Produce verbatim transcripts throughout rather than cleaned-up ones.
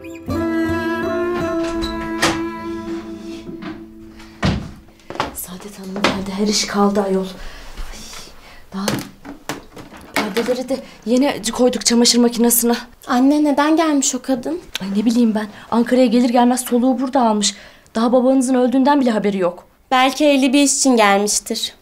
Saadet Hanım geldi, her iş kaldı ayol. Ay, daha perdeleri de yeni koyduk çamaşır makinesine. Anne neden gelmiş o kadın? Ay ne bileyim ben, Ankara'ya gelir gelmez soluğu burada almış. Daha babanızın öldüğünden bile haberi yok. Belki evli bir iş için gelmiştir.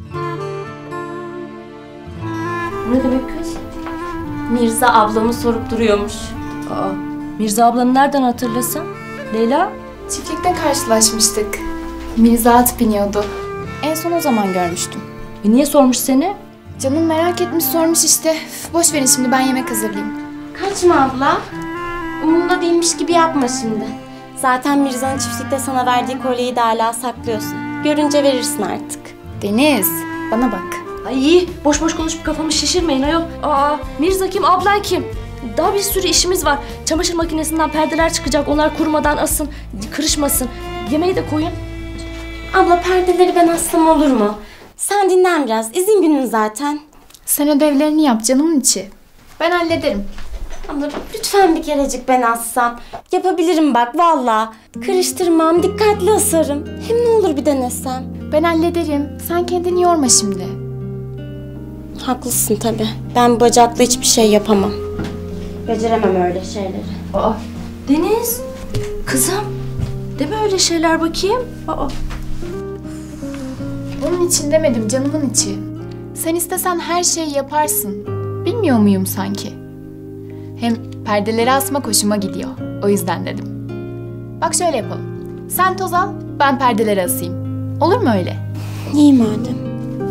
Ne demek kız? Mirza ablamı sorup duruyormuş. Aa, Mirza ablanı nereden hatırlasın? Leyla? Çiftlikte karşılaşmıştık. Mirza at biniyordu. En son o zaman görmüştüm. E niye sormuş seni? Canım merak etmiş sormuş işte. Üf, boş verin şimdi ben yemek hazırlayayım. Kaçma abla. Umurumda değilmiş gibi yapma şimdi. Zaten Mirza'nın çiftlikte sana verdiği kolyeyi de hala saklıyorsun. Görünce verirsin artık. Deniz, bana bak. Ay iyi, boş boş konuşup kafamı şişirmeyin ayol. Aa, Mirza kim, ablan kim? Daha bir sürü işimiz var. Çamaşır makinesinden perdeler çıkacak, onlar kurumadan asın, kırışmasın. Yemeği de koyun. Abla perdeleri ben assam olur mu? Sen dinlen biraz, izin günün zaten. Sen ödevlerini yap canımın içi. Ben hallederim. Abla lütfen bir kerecik ben assam. Yapabilirim bak valla. Kırıştırmam, dikkatli asarım. Hem ne olur bir denesem. Ben hallederim. Sen kendini yorma şimdi. Haklısın tabii. Ben bacakla hiçbir şey yapamam. Beceremem öyle şeyleri. Aa, Deniz, kızım, deme öyle şeyler bakayım. Aa. Onun için demedim canımın içi. Sen istesen her şeyi yaparsın. Bilmiyor muyum sanki? Hem perdeleri asmak hoşuma gidiyor. O yüzden dedim. Bak şöyle yapalım. Sen toz al, ben perdeleri asayım. Olur mu öyle? İyi madem.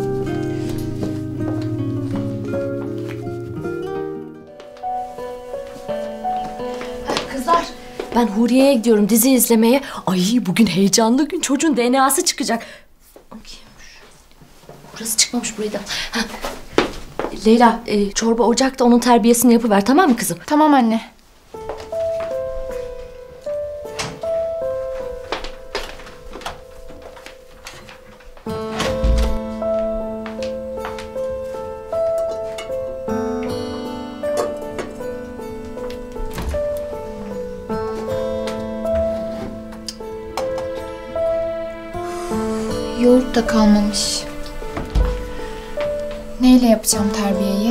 Kızlar, ben Huriye'ye gidiyorum dizi izlemeye. Ay bugün heyecanlı gün, çocuğun D N A'sı çıkacak. Burası çıkmamış, burayı da. Ha. Leyla, e, çorba ocakta, onun terbiyesini yapıver, tamam mı kızım? Tamam anne. Yoğurt da kalmamış. Neyle yapacağım terbiyeyi?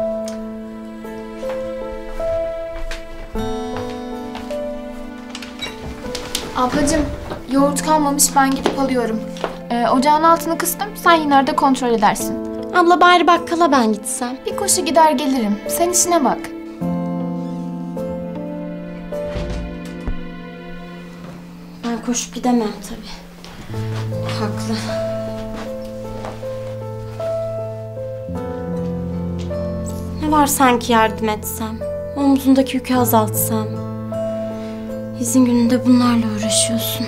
Ablacığım, yoğurt kalmamış, ben gidip alıyorum. Ee, ocağın altını kıstım, sen yine arada kontrol edersin. Abla bari bakkala ben gitsem. Bir koşu gider gelirim, sen işine bak. Ben koşup gidemem tabii. Haklı. Ne var sanki yardım etsem? Omzundaki yükü azaltsam. İzin gününde bunlarla uğraşıyorsun.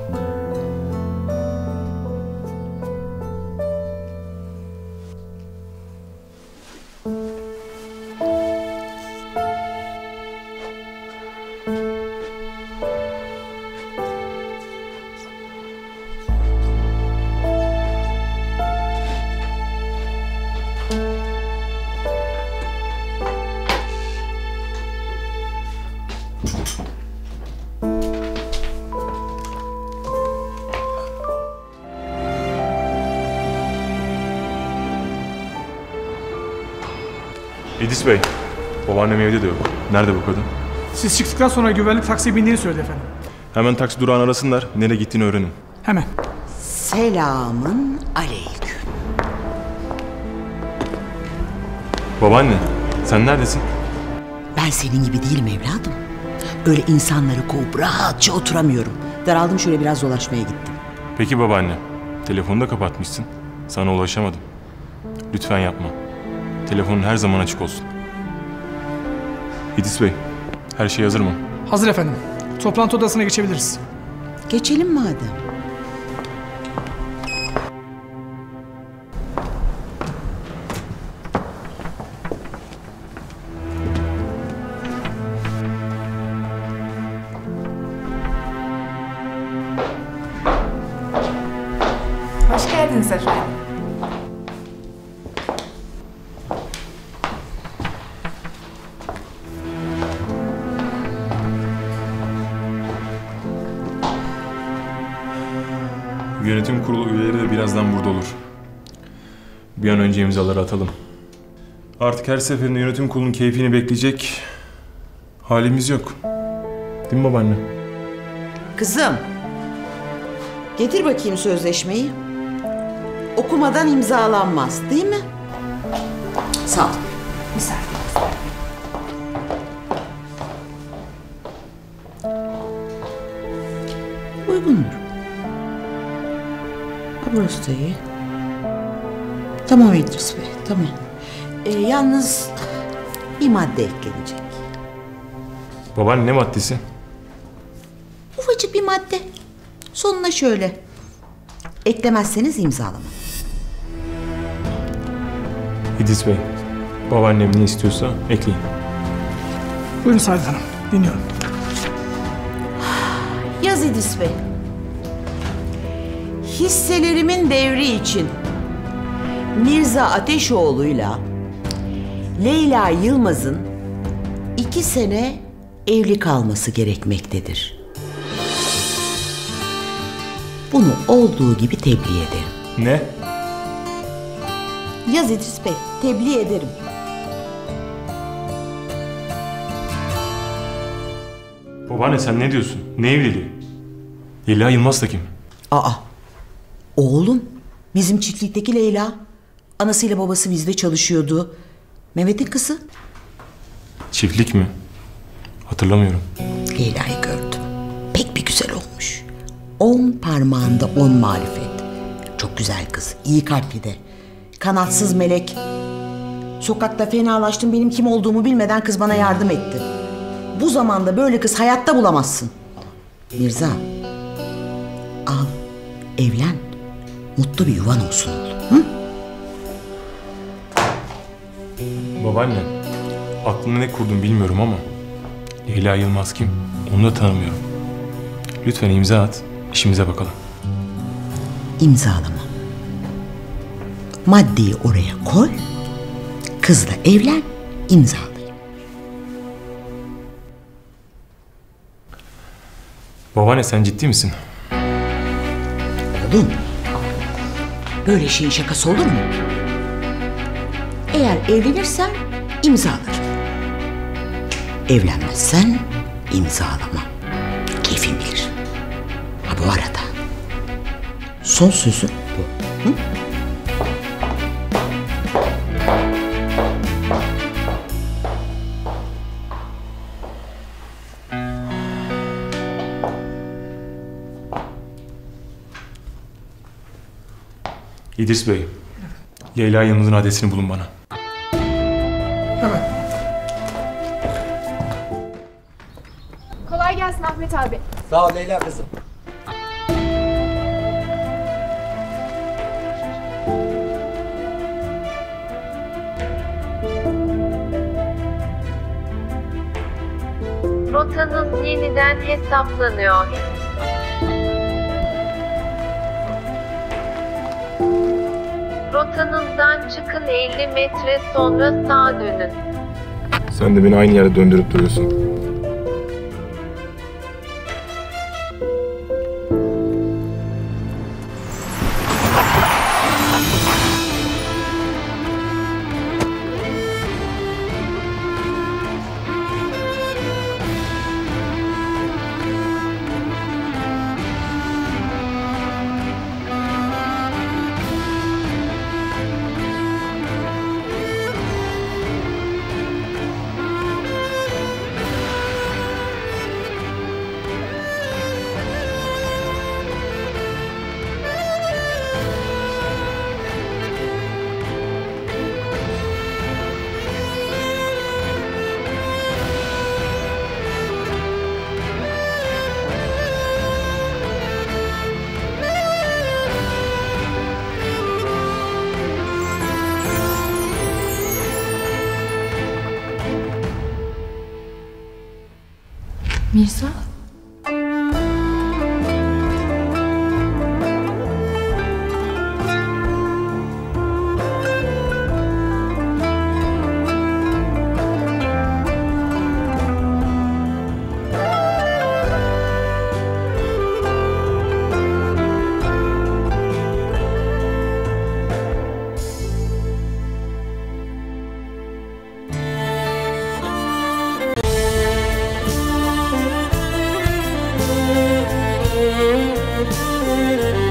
İdris Bey, babaannem evde de yok. Nerede bu kadın? Siz çıktıktan sonra güvenlik taksiye bindiğini söyledi efendim. Hemen taksi durağını arasınlar, nereye gittiğini öğrenin. Hemen. Selamın aleyküm. Babaanne, sen neredesin? Ben senin gibi değilim evladım. Öyle insanları kovup rahatça oturamıyorum. Daraldım, şöyle biraz dolaşmaya gittim. Peki babaanne, telefonu da kapatmışsın. Sana ulaşamadım. Lütfen yapma. Telefonun her zaman açık olsun. İdris Bey, her şey hazır mı? Hazır efendim. Toplantı odasına geçebiliriz. Geçelim madem. Hoş geldiniz efendim. Yönetim kurulu üyeleri de birazdan burada olur. Bir an önce imzaları atalım. Artık her seferinde yönetim kurulunun keyfini bekleyecek halimiz yok. Değil mi babaanne? Kızım, getir bakayım sözleşmeyi. Okumadan imzalanmaz, değil mi? Sağ ol. Misafir. Uygundur. Ha, burası da iyi. Tamam İdris Bey, tamam. Ee, yalnız bir madde eklenecek. Babaanne ne maddesi? Ufacık bir madde. Sonuna şöyle. Eklemezseniz imzalamam. İdris Bey, babaannem ne istiyorsa ekleyin. Buyurun Saadet Hanım. Dinliyorum. Yaz İdris Bey. Hisselerimin devri için Mirza Ateşoğlu'yla Leyla Yılmaz'ın iki sene evli kalması gerekmektedir. Bunu olduğu gibi tebliğ ederim. Ne? Yaz İdris Bey, tebliğ ederim. Babaanne sen ne diyorsun? Ne evliliği? Leyla Yılmaz da kim? Aa, oğlum, bizim çiftlikteki Leyla. Anasıyla babası bizde çalışıyordu. Mehmet'in kızı. Çiftlik mi? Hatırlamıyorum. Leyla'yı gördüm. Pek bir güzel olmuş. On parmağında on marifet. Çok güzel kız, iyi kalpli de. Kanatsız melek. Sokakta fenalaştım, benim kim olduğumu bilmeden kız bana yardım etti. Bu zamanda böyle kız hayatta bulamazsın. Mirza, al, evlen. Mutlu bir yuvan olsun oğlum. Hı? Babaanne, aklına ne kurdun bilmiyorum ama Leyla Yılmaz kim? Onu da tanımıyorum. Lütfen imza at, işimize bakalım. İmzalamam. Maddeyi oraya koy, kızla evlen, imzalayayım. Babaanne sen ciddi misin? Oğlum, böyle şeyin şakası olur mu? Eğer evlenirsen imzalarım. Evlenmezsen imzalamam. Keyfin bilir. Ha bu arada son sözüm bu. Hı? İdris Bey, Leyla Yılmaz'ın adresini bulun bana. Hemen. Kolay gelsin Ahmet abi. Sağ ol Leyla kızım. Rotanız yeniden hesaplanıyor. Rotanızdan çıkın, elli metre sonra sağa dönün. Sen de beni aynı yere döndürüp duruyorsun. Mirza? Müzik